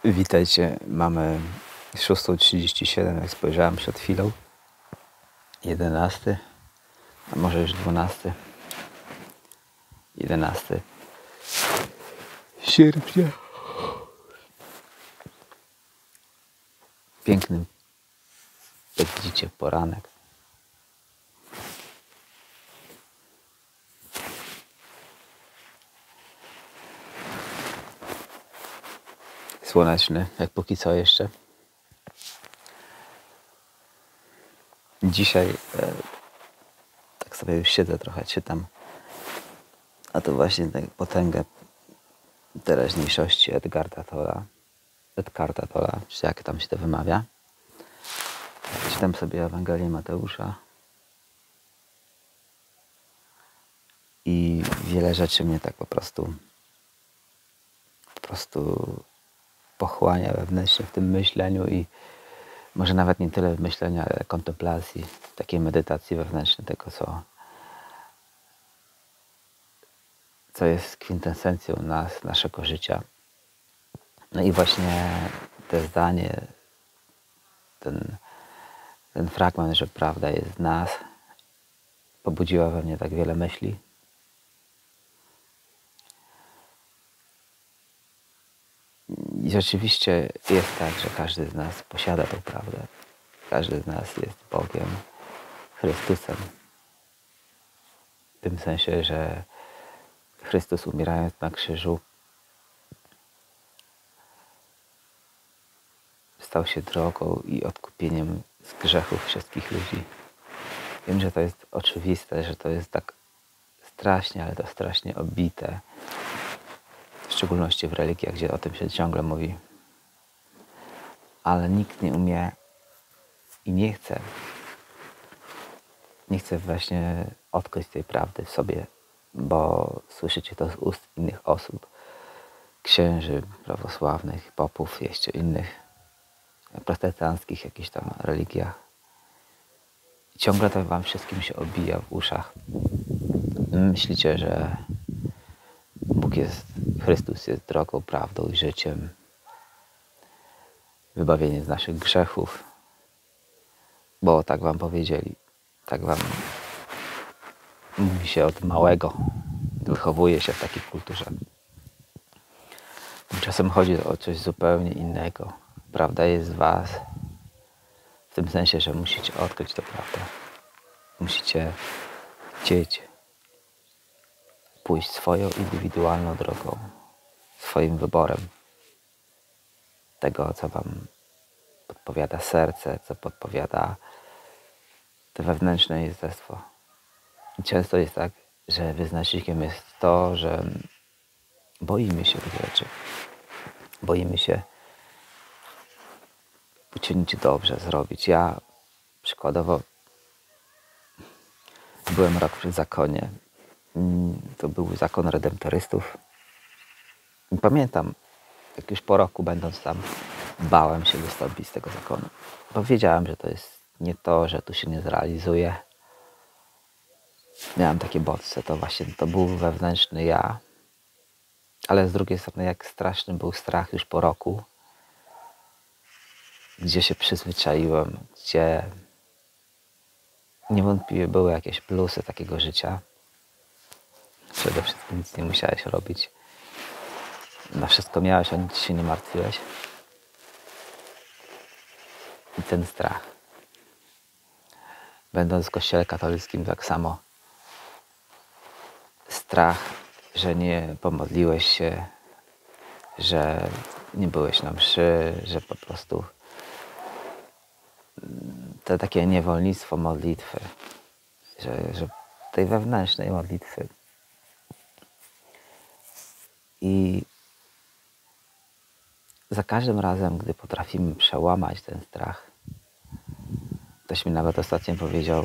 Witajcie, mamy 6:37, jak spojrzałem przed chwilą. 11, a może już 12. 11 sierpnia. Piękny, jak widzicie, poranek. Słoneczny, jak póki co jeszcze. Dzisiaj tak sobie już siedzę trochę, czytam. A to właśnie tę potęgę teraźniejszości Edgarda Tolla, czy jak tam się to wymawia. Czytam sobie Ewangelię Mateusza. I wiele rzeczy mnie tak po prostu pochłania wewnętrznie w tym myśleniu i może nawet nie tyle w myśleniu, ale kontemplacji, takiej medytacji wewnętrznej tego, co jest kwintesencją naszego życia. No i właśnie to zdanie, ten fragment, że prawda jest w nas, pobudziła we mnie tak wiele myśli. I rzeczywiście jest tak, że każdy z nas posiada tę prawdę. Każdy z nas jest Bogiem, Chrystusem. W tym sensie, że Chrystus, umierając na krzyżu, stał się drogą i odkupieniem z grzechów wszystkich ludzi. Wiem, że to jest oczywiste, że to jest tak strasznie, ale to strasznie obite. W szczególności w religiach, gdzie o tym się ciągle mówi. Ale nikt nie umie i nie chce właśnie odkryć tej prawdy w sobie, bo słyszycie to z ust innych osób, księży prawosławnych, popów, jeszcze innych protestanckich jakichś tam religiach. I ciągle to wam wszystkim się obija w uszach. Myślicie, że Chrystus jest drogą, prawdą i życiem. Wybawienie z naszych grzechów. Bo tak wam powiedzieli. Tak wam mówi się od małego. Wychowuje się w takiej kulturze. Tymczasem chodzi o coś zupełnie innego. Prawda jest w was. W tym sensie, że musicie odkryć tę prawdę. Musicie chcieć pójść swoją indywidualną drogą. Swoim wyborem. Tego, co wam podpowiada serce, co podpowiada to wewnętrzne jestestwo. I często jest tak, że wyznacznikiem jest to, że boimy się tych rzeczy. Boimy się uczynić dobrze, zrobić. Ja przykładowo byłem rok w zakonie. To był zakon redemptorystów. I pamiętam, jak już po roku będąc tam, bałem się wystąpić z tego zakonu. Bo wiedziałem, że to jest nie to, że tu się nie zrealizuje. Miałem takie bodźce, to był wewnętrzny ja. Ale z drugiej strony, jak straszny był strach już po roku, gdzie się przyzwyczaiłem, gdzie niewątpliwie były jakieś plusy takiego życia. Przede wszystkim nic nie musiałeś robić. Na wszystko miałeś, o nic się nie martwiłeś. I ten strach. Będąc w kościele katolickim tak samo. Strach, że nie pomodliłeś się, że nie byłeś na mszy, że po prostu to takie niewolnictwo modlitwy, że tej wewnętrznej modlitwy. I za każdym razem, gdy potrafimy przełamać ten strach, ktoś mi nawet ostatnio powiedział,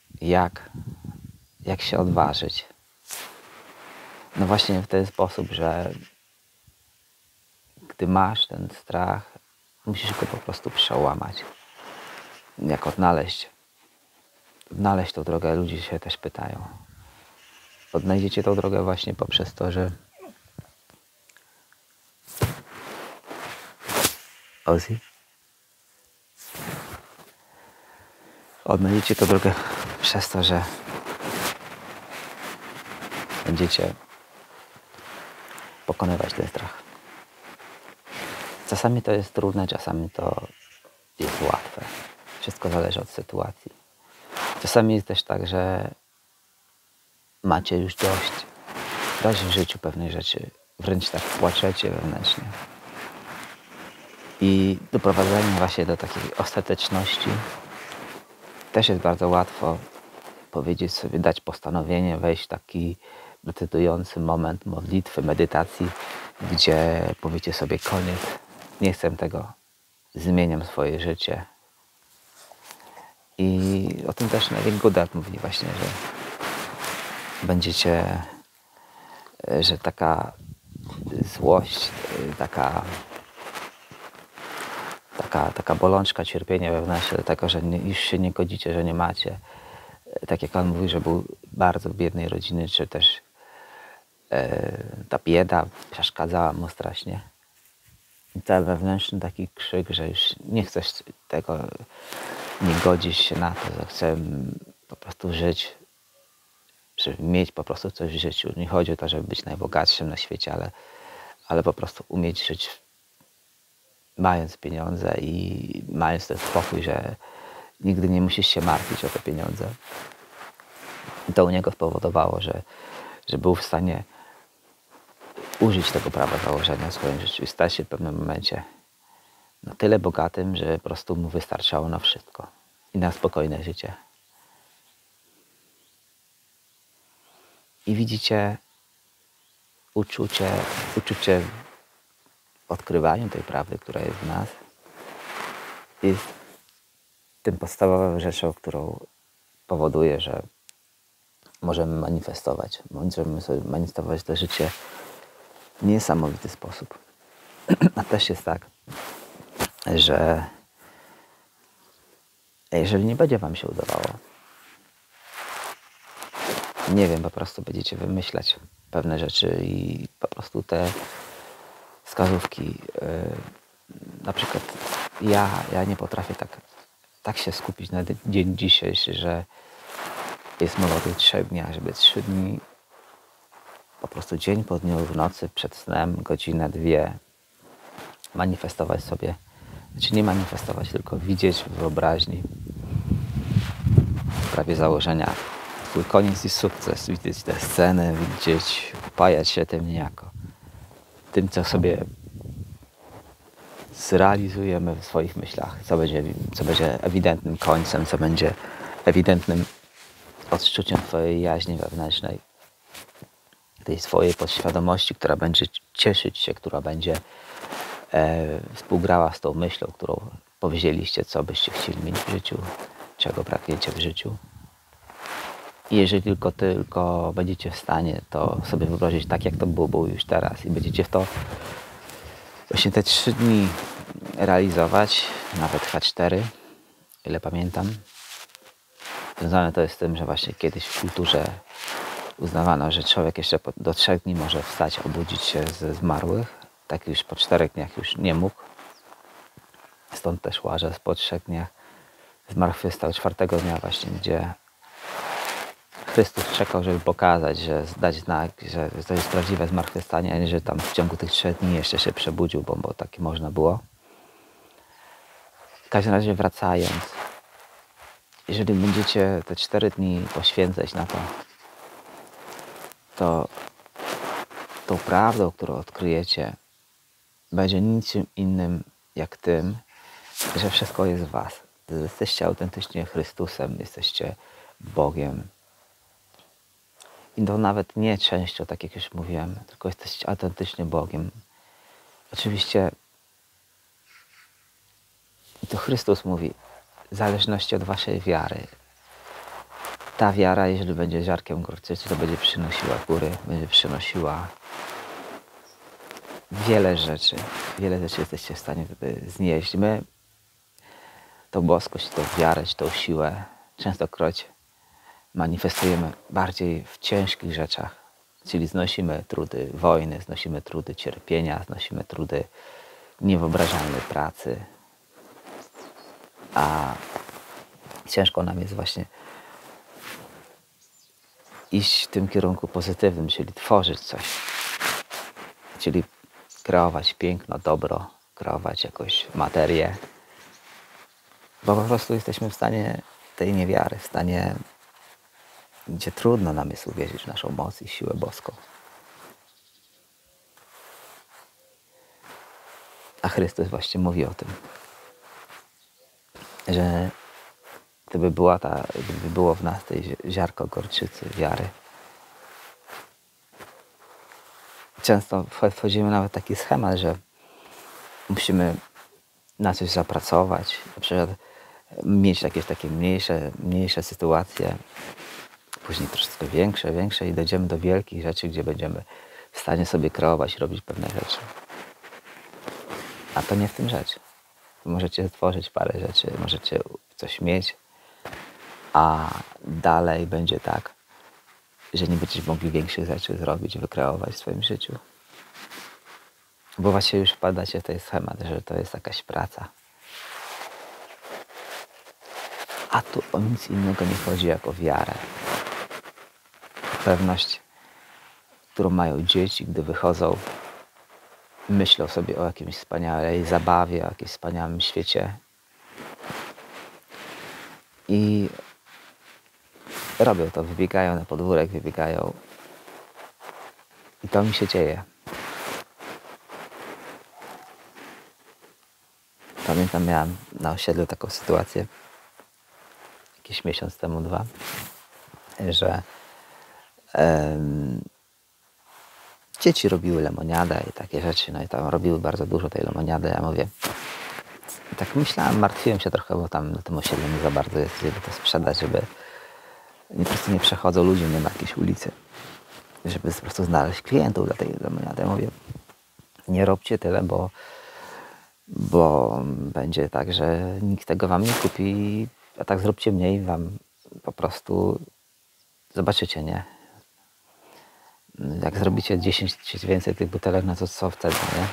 jak się odważyć. No właśnie w ten sposób, że gdy masz ten strach, musisz go po prostu przełamać. Jak odnaleźć tą drogę, ludzie się też pytają. Odnajdziecie tą drogę właśnie poprzez to, że Ozzy. Odnajdziecie tę drogę przez to, że będziecie pokonywać ten strach. Czasami to jest trudne, czasami to jest łatwe. Wszystko zależy od sytuacji. Czasami jest też tak, że macie już dość w życiu pewnej rzeczy. Wręcz tak płaczecie wewnętrznie. I doprowadzenie właśnie do takiej ostateczności też jest bardzo łatwo powiedzieć sobie, dać postanowienie, wejść w taki decydujący moment modlitwy, medytacji, gdzie powiecie sobie koniec, nie chcę tego, zmieniam swoje życie. I o tym też Neville Goddard mówi właśnie, że będziecie, że taka złość, taka bolączka, cierpienie wewnętrzne, tego, że już się nie godzicie, że nie macie. Tak jak on mówi, że był bardzo biednej rodziny, czy też ta bieda przeszkadzała mu strasznie. I ten wewnętrzny taki krzyk, że już nie chcesz tego, nie godzisz się na to, że chcę po prostu żyć, żeby mieć po prostu coś w życiu. Nie chodzi o to, żeby być najbogatszym na świecie, ale po prostu umieć żyć mając pieniądze i mając ten spokój, że nigdy nie musisz się martwić o te pieniądze. I to u niego spowodowało, że był w stanie użyć tego prawa założenia w swoim życiu i stać się w pewnym momencie na tyle bogatym, że po prostu mu wystarczało na wszystko i na spokojne życie. I widzicie uczucie w odkrywaniu tej prawdy, która jest w nas, jest tym podstawową rzeczą, którą powoduje, że możemy sobie manifestować to życie w niesamowity sposób. A też jest tak, że jeżeli nie będzie wam się udawało, nie wiem, po prostu będziecie wymyślać pewne rzeczy i po prostu te wskazówki, na przykład ja nie potrafię tak się skupić na dzień dzisiejszy, że jest mowa o tych 3 dniach, żeby 3 dni po prostu dzień po dniu, w nocy, przed snem, godzinę, 2 manifestować sobie, znaczy nie manifestować, tylko widzieć w wyobraźni w prawie założenia twój koniec i sukces, widzieć te sceny, widzieć, upajać się tym niejako, tym co sobie zrealizujemy w swoich myślach, co będzie ewidentnym końcem, co będzie ewidentnym odczuciem twojej jaźni wewnętrznej, tej swojej podświadomości, która będzie cieszyć się, która będzie współgrała z tą myślą, którą powiedzieliście, co byście chcieli mieć w życiu, czego pragniecie w życiu. I jeżeli tylko będziecie w stanie to sobie wyobrazić tak, jak to było już teraz i będziecie w to właśnie te 3 dni realizować, nawet H4, ile pamiętam. Związane to jest z tym, że właśnie kiedyś w kulturze uznawano, że człowiek jeszcze do 3 dni może wstać, obudzić się ze zmarłych. Tak już po 4 dniach już nie mógł. Stąd też łaże po 3 dniach zmartwychwstał 4 dnia właśnie, gdzie Chrystus czekał, żeby pokazać, że dać znak, że to jest prawdziwe zmartwychwstanie, a nie, że tam w ciągu tych 3 dni jeszcze się przebudził, bo takie można było. W każdym razie wracając, jeżeli będziecie te 4 dni poświęcać na to, to tą prawdą, którą odkryjecie, będzie niczym innym jak tym, że wszystko jest w was. Że jesteście autentycznie Chrystusem, jesteście Bogiem. I to nawet nie częścią, tak jak już mówiłem, tylko jesteście autentycznie Bogiem. Oczywiście to Chrystus mówi, w zależności od waszej wiary. Ta wiara, jeżeli będzie ziarnkiem gorczycy, to będzie przynosiła góry, będzie przynosiła wiele rzeczy. Wiele rzeczy jesteście w stanie znieść. My tą boskość, tą wiarę, tą siłę częstokroć manifestujemy bardziej w ciężkich rzeczach. Czyli znosimy trudy wojny, znosimy trudy cierpienia, znosimy trudy niewyobrażalnej pracy, a ciężko nam jest właśnie iść w tym kierunku pozytywnym, czyli tworzyć coś, czyli kreować piękno, dobro, kreować jakąś materię, bo po prostu jesteśmy w stanie tej niewiary, w stanie, gdzie trudno nam jest uwierzyć w naszą moc i siłę boską. A Chrystus właśnie mówi o tym, że gdyby było w nas tej ziarko gorczycy, wiary. Często wchodzimy nawet w taki schemat, że musimy na coś zapracować, na przykład mieć jakieś takie mniejsze sytuacje, później troszeczkę większe i dojdziemy do wielkich rzeczy, gdzie będziemy w stanie sobie kreować, robić pewne rzeczy. A to nie w tym rzecz. Możecie stworzyć parę rzeczy, możecie coś mieć, a dalej będzie tak, że nie będziecie mogli większych rzeczy zrobić, wykreować w swoim życiu. Bo właśnie już wpadacie w ten schemat, że to jest jakaś praca. A tu o nic innego nie chodzi jak o wiarę. Pewność, którą mają dzieci, gdy wychodzą, myślą sobie o jakiejś wspaniałej zabawie, o jakimś wspaniałym świecie. I robią to, wybiegają na podwórek, i to mi się dzieje. Pamiętam, miałem na osiedlu taką sytuację jakiś miesiąc temu, 2, że dzieci robiły lemoniadę i takie rzeczy, no i tam robiły bardzo dużo tej lemoniady. Ja mówię, tak myślałem, martwiłem się trochę, bo tam na tym osiedlu nie za bardzo jest, żeby to sprzedać, żeby po prostu nie przechodzą ludzie na jakieś ulicy, żeby po prostu znaleźć klientów dla tej lemoniady. Ja mówię, nie robcie tyle, bo będzie tak, że nikt tego wam nie kupi, a tak zróbcie mniej, wam po prostu zobaczycie, nie? Jak zrobicie 10 czy więcej tych butelek, no to co wtedy, nie?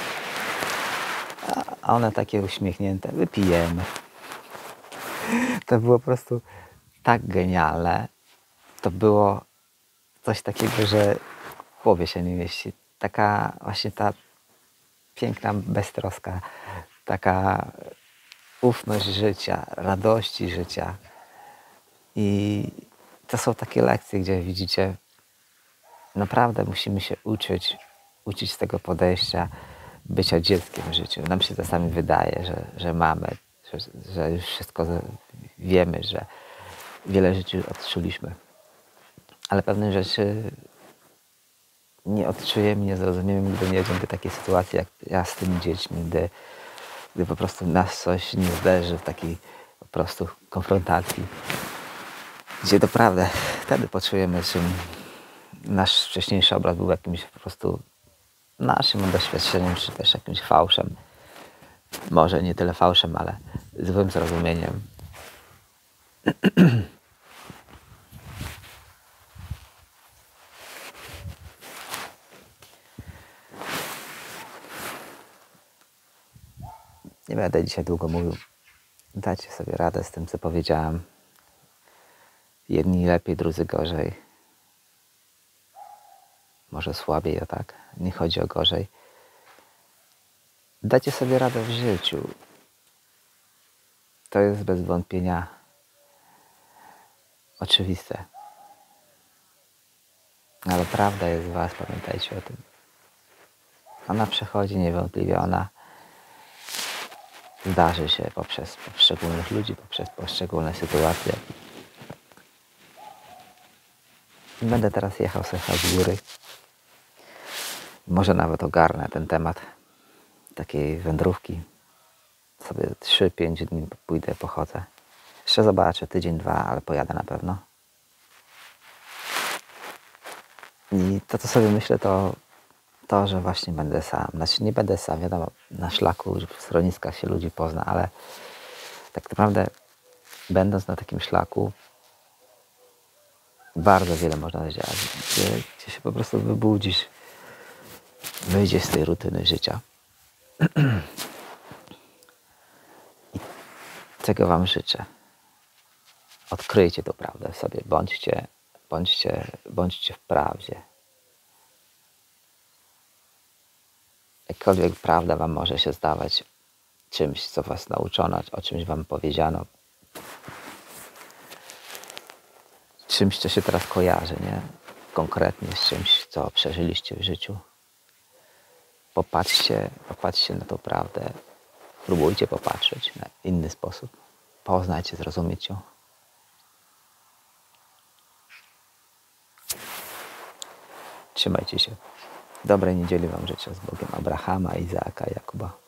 A one takie uśmiechnięte, wypijemy. To było po prostu tak genialne. To było coś takiego, że w głowie się nie mieści. Taka właśnie ta piękna beztroska, taka ufność życia, radości życia. I to są takie lekcje, gdzie widzicie, naprawdę musimy się uczyć z tego podejścia bycia dzieckiem w życiu. Nam się czasami wydaje, że mamy, że już wszystko wiemy, że wiele rzeczy odczuliśmy. Ale pewne rzeczy nie odczujemy, nie zrozumiemy, gdy nie dojdziemy do takiej sytuacji jak ja z tymi dziećmi, gdy po prostu nas coś nie zderzy w takiej po prostu konfrontacji, gdzie naprawdę wtedy poczujemy, czym nasz wcześniejszy obraz był jakimś po prostu naszym doświadczeniem, czy też jakimś fałszem. Może nie tyle fałszem, ale złym zrozumieniem. Nie będę dzisiaj długo mówił. Dajcie sobie radę z tym, co powiedziałem. Jedni lepiej, drudzy gorzej. Może słabiej, o tak. Nie chodzi o gorzej. Dajcie sobie radę w życiu. To jest bez wątpienia oczywiste. Ale prawda jest w was, pamiętajcie o tym. Ona przechodzi niewątpliwie, ona zdarzy się poprzez poszczególnych ludzi, poprzez poszczególne sytuacje. Będę teraz jechał sobie z góry. Może nawet ogarnę ten temat takiej wędrówki. Sobie 3-5 dni pójdę, pochodzę. Jeszcze zobaczę, tydzień, 2, ale pojadę na pewno. I to, co sobie myślę, to, że właśnie będę sam. Znaczy nie będę sam, wiadomo, na szlaku, w schroniskach się ludzi pozna, ale tak naprawdę będąc na takim szlaku, bardzo wiele można zdziałać, gdzie się po prostu wybudzisz, wyjdziesz z tej rutyny życia. I czego wam życzę? Odkryjcie tą prawdę w sobie, bądźcie w prawdzie. Jakkolwiek prawda wam może się zdawać czymś, co was nauczono, o czymś wam powiedziano, czymś, co się teraz kojarzy, nie? Konkretnie z czymś, co przeżyliście w życiu. Popatrzcie na tą prawdę. Próbujcie popatrzeć na inny sposób. Poznać, zrozumieć ją. Trzymajcie się. Dobrej niedzieli wam życzę z Bogiem Abrahama, Izaaka, Jakuba.